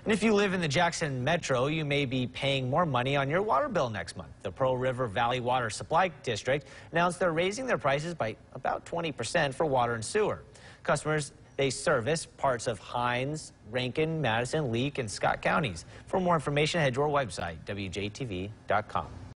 And if you live in the Jackson Metro, you may be paying more money on your water bill next month. The Pearl River Valley Water Supply District announced they're raising their prices by about 20% for water and sewer. Customers, they service parts of Hines, Rankin, Madison, Leake, and Scott counties. For more information, head to our website, WJTV.com.